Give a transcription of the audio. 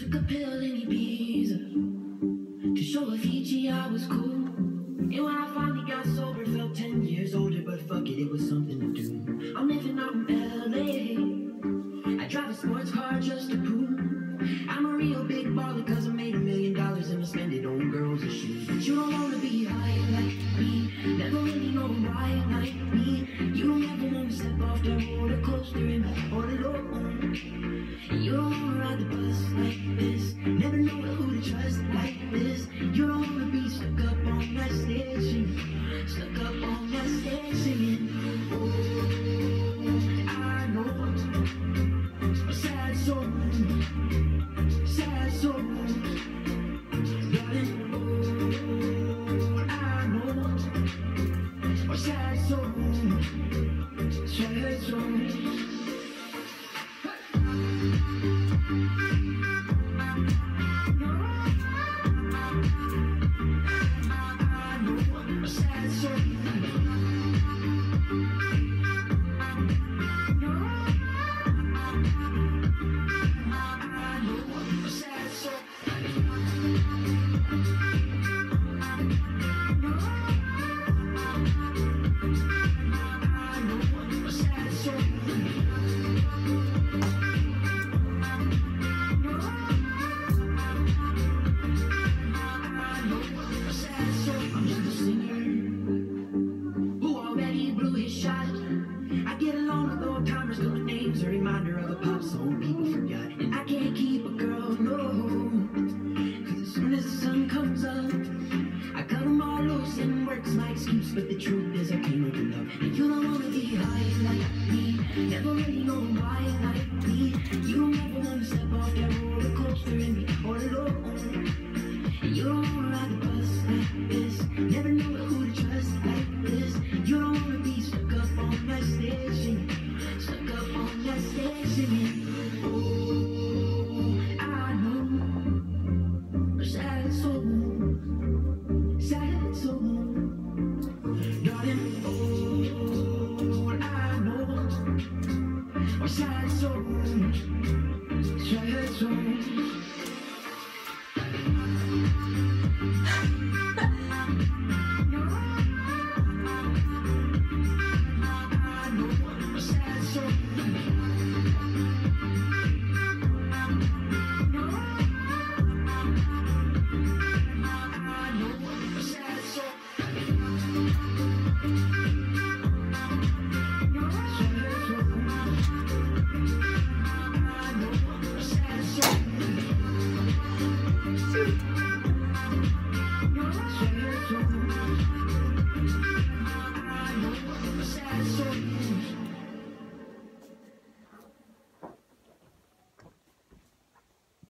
Took a pill in Ibiza to show Avicii I was cool. And when I finally got sober, felt 10 years older, but fuck it, it was something to do. I'm living out in LA. I drive a sports car just to prove I'm a real big baller, cause I made $1 million and I spend it on girls and shoes. But you don't wanna be high like me, never really know why like me. You don't ever wanna step off the roller coaster and all alone. You don't wanna ride the bus like this, never know who to trust like this. You don't wanna be stuck up on that stage singing, stuck up on that stage singing. Oh, I know a sad soul, sad soul, darling. Oh, I know a sad soul, sad soul. But the truth is I can't open up. And you don't wanna be high like me, never really know why like me. You don't ever wanna step off that roller coaster and be all alone. And you don't wanna ride the bus like this, never know who to trust like this. You don't wanna be stuck up on that stage singing, stuck up on that stage singing. Oh, I know a sad soul, sad soul. Darling, oh, I know a sad soul, sad soul.